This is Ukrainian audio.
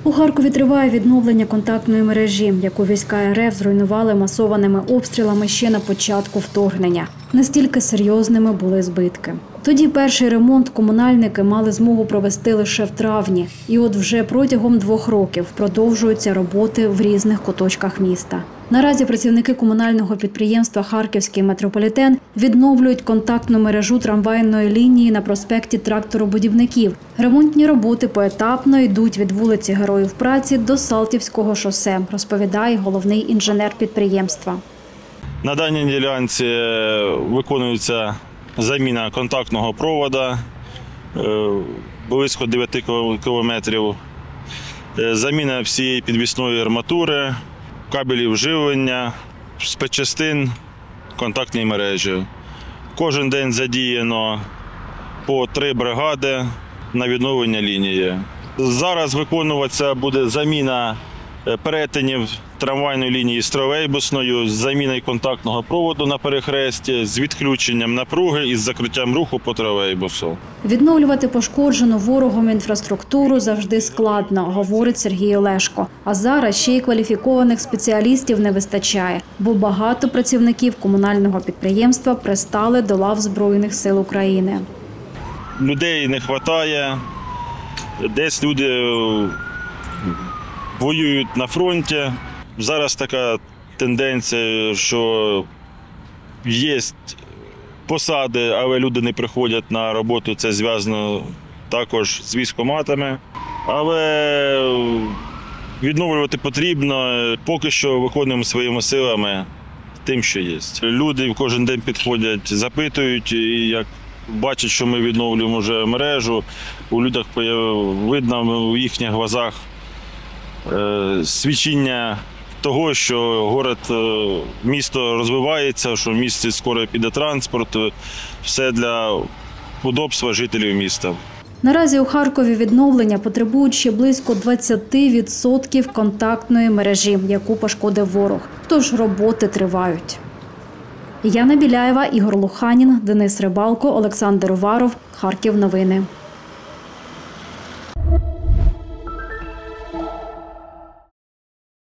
У Харкові триває відновлення контактної мережі, яку війська РФ зруйнували масованими обстрілами ще на початку вторгнення. Настільки серйозними були збитки. Тоді перший ремонт комунальники мали змогу провести лише в травні. І от вже протягом 2 років продовжуються роботи в різних куточках міста. Наразі працівники комунального підприємства «Харківський метрополітен» відновлюють контактну мережу трамвайної лінії на проспекті Тракторобудівників. Ремонтні роботи поетапно йдуть від вулиці Героїв Праці до Салтівського шосе, розповідає головний інженер підприємства. На даній ділянці виконується заміна контактного проводу близько 9 кілометрів, заміна всієї підвісної арматури, кабелів живлення, спецчастин контактної мережі. Кожен день задіяно по 3 бригади на відновлення лінії. Зараз виконуватися буде заміна перетинів трамвайної лінії з тролейбусною, з заміною контактного проводу на перехресті, з відключенням напруги і з закриттям руху по тролейбусу. Відновлювати пошкоджену ворогом інфраструктуру завжди складно, говорить Сергій Олешко. А зараз ще й кваліфікованих спеціалістів не вистачає, бо багато працівників комунального підприємства пристали до лав Збройних сил України. Людей не вистачає, десь люди воюють на фронті. Зараз така тенденція, що є посади, але люди не приходять на роботу. Це зв'язано також з військкоматами. Але відновлювати потрібно. Поки що виконуємо своїми силами тим, що є. Люди кожен день підходять, запитують, і як бачать, що ми відновлюємо вже мережу, у людях видно у їхніх глазах свідчення того, що місто розвивається, що в місті скоро піде транспорт, все для удобства жителів міста. Наразі у Харкові відновлення потребують ще близько 20% контактної мережі, яку пошкодив ворог. Тож роботи тривають. Яна Біляєва, Ігор Луханін, Денис Рибалко, Олександр Уваров. Харків новини.